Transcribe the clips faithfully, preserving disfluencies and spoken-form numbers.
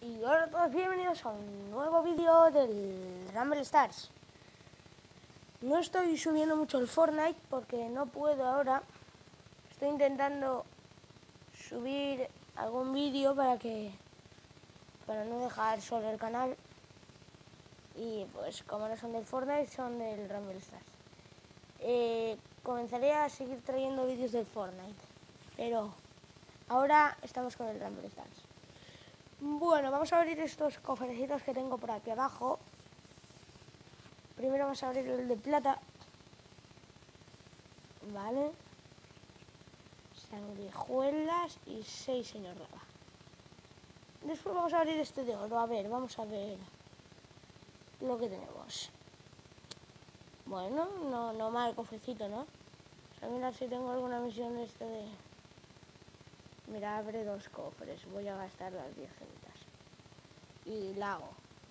Y hola a todos, bienvenidos a un nuevo vídeo del Rumble Stars. No estoy subiendo mucho el Fortnite porque no puedo ahora. Estoy intentando subir algún vídeo para que para no dejar solo el canal. Y pues como no son del Fortnite, son del Rumble Stars. Eh, comenzaré a seguir trayendo vídeos del Fortnite, pero ahora estamos con el Rumble Stars. Bueno, vamos a abrir estos cofrecitos que tengo por aquí abajo. Primero vamos a abrir el de plata. Vale. Sanguijuelas y seis señor lava. Después vamos a abrir este de oro. A ver, vamos a ver lo que tenemos. Bueno, no, no mal cofrecito, ¿no? Vamos a mirar si tengo alguna misión de este de... Mira, abre dos cofres. Voy a gastar las diez gemitas. Y la hago.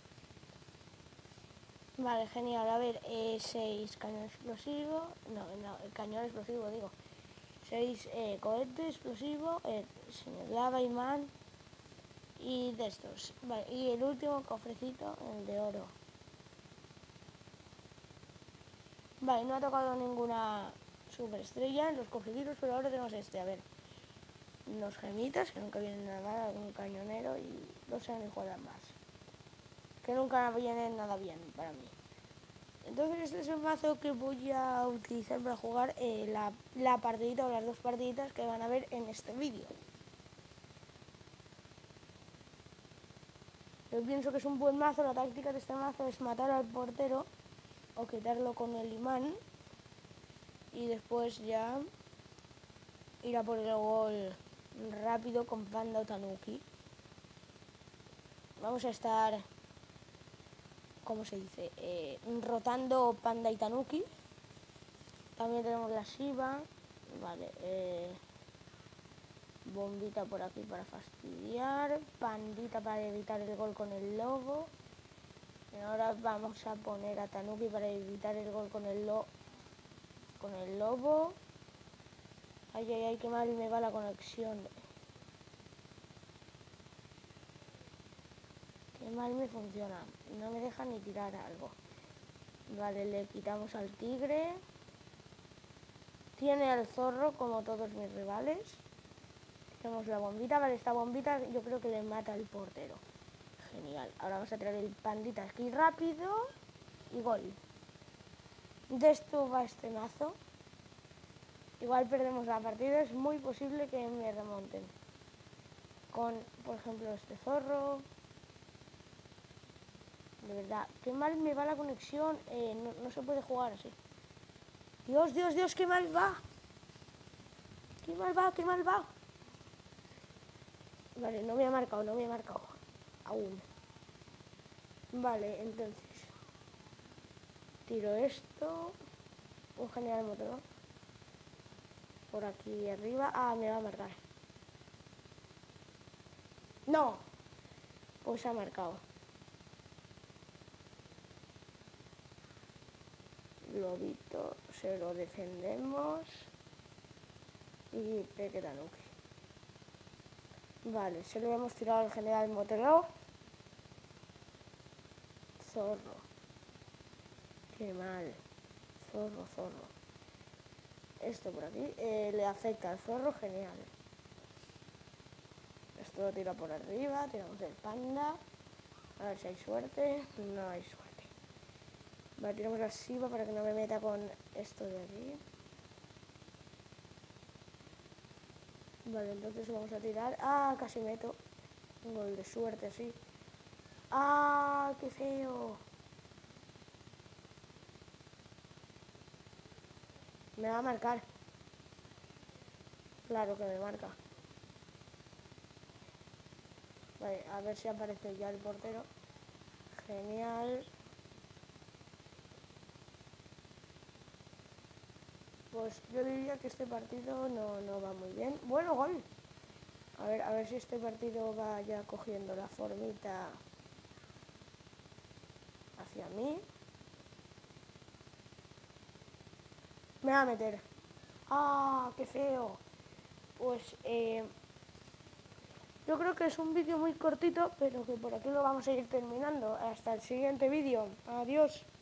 Vale, genial. A ver, eh, seis cañón explosivo. No, no, el cañón explosivo, digo. seis eh, cohete explosivo, eh, señor lava, imán y de estos. Vale, y el último cofrecito, el de oro. Vale, no ha tocado ninguna superestrella en los cofrecitos, pero ahora tenemos este. A ver, dos gemitas, que nunca vienen nada mal, algún cañonero y dos sanguijuelas más, que nunca vienen nada bien para mí. Entonces este es el mazo que voy a utilizar para jugar eh, la, la partidita o las dos partiditas que van a ver en este vídeo. Yo pienso que es un buen mazo. La táctica de este mazo es matar al portero o quitarlo con el imán y después ya ir a por el gol rápido con Panda o Tanuki. Vamos a estar, ¿cómo se dice? Eh, rotando Panda y Tanuki. También tenemos la Shiva. Vale, eh, bombita por aquí para fastidiar. Pandita para evitar el gol con el lobo. Y ahora vamos a poner a Tanuki para evitar el gol con el, lo con el lobo. Ay, ay, ay, qué mal me va la conexión. Qué mal me funciona. No me deja ni tirar algo. Vale, le quitamos al tigre. Tiene al zorro como todos mis rivales. Tenemos la bombita. Vale, esta bombita yo creo que le mata al portero. Genial. Ahora vamos a traer el pandita aquí rápido. Y gol. De esto va este mazo. Igual perdemos la partida. Es muy posible que me remonten. Con, por ejemplo, este zorro. De verdad, qué mal me va la conexión. Eh, no, no se puede jugar así. Dios, Dios, Dios, qué mal va. Qué mal va, qué mal va. Vale, no me ha marcado, no me ha marcado. Aún. Vale, entonces. Tiro esto. Un general motor. Por aquí arriba. Ah, me va a marcar. No. Pues ha marcado. Lobito, se lo defendemos. Y Peque Tanuki. Vale, se lo hemos tirado al general Motero. Zorro. Qué mal. Zorro, zorro. Esto por aquí eh, le afecta al zorro, genial. Esto lo tira por arriba, tiramos el panda. A ver si hay suerte. No hay suerte. Vale, tiramos la Shiva para que no me meta con esto de aquí. Vale, entonces vamos a tirar. Ah, casi meto. Un gol de suerte, sí. Ah, qué feo. Me va a marcar. Claro que me marca. Vale, a ver si aparece ya el portero. Genial. Pues yo diría que este partido no, no va muy bien. Bueno, gol. A ver, a ver si este partido va ya cogiendo la formita hacia mí. Me va a meter. ¡Ah, qué feo! Pues eh, yo yo creo que es un vídeo muy cortito, pero que por aquí lo vamos a ir terminando. Hasta el siguiente vídeo. Adiós.